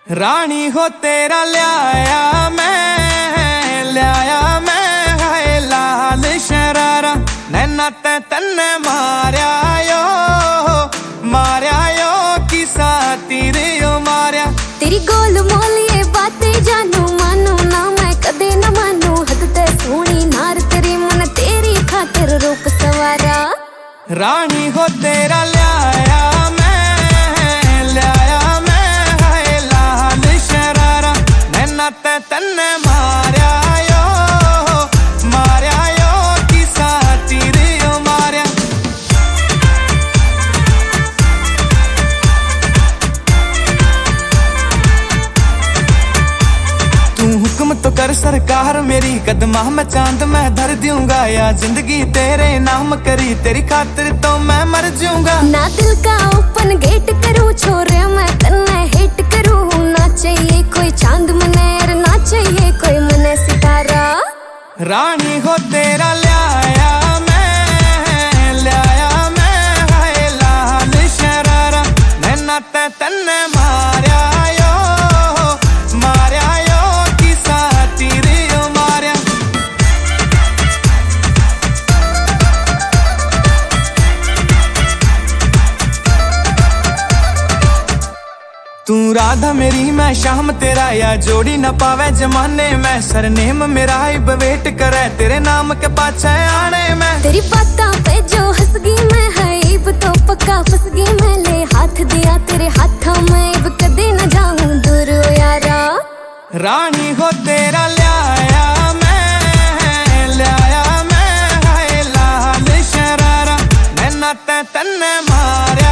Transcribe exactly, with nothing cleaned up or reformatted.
रानी हो तेरा ल्याया मैं ल्याया मैं है लाल शरारा नैना ते तन्ने मारिया यो मारिया यो किसा तीर यो मारिया। तेरी गोल मोल ये बातें जानू मानू ना मैं कदे न मानू हद ते सोनी नार तेरी मन तेरी खातिर रूप सवारा। रानी हो तेरा ल्याया मैं ल्याया मैं है लाल शरारा नैना ते तन्ने मारिया यो मारिया यो किसा तीर यो मारिया। तू हुक्म तो कर सरकार मेरी कदमा में चांद मैं धर दूंगा या जिंदगी तेरे नाम करी तेरी खातिर तो मैं मर जाऊंगा। ना दिल का ओपन गेट करूं छोरे मैं तन्ने हिट करूं ना चाहिए कोई चांद मनेर ना चाहिए कोई मने सितारा। रानी हो तेरा ल्याया मैं ल्याया मैं है लाल शरारा नैना ते तन्ने मारिया यो मारिया यो किसा तीर यो मारिया। तू राधा मेरी मैं शाम तेरा या जोड़ी न पावे जमाने में सरनेम मेरा इब वेट करे तेरे नाम के पाछे आने में। तेरी बातों पे जो हंस गई मैं है इब तो पक्का फंस गई मैं ले हाथ दिया तेरे हाथों में इब कदे न जाऊं दूर यारा। रानी हो तेरा ल्याया मैं ल्याया मैं है लाल शरारा नैना ते तन्ने मारिया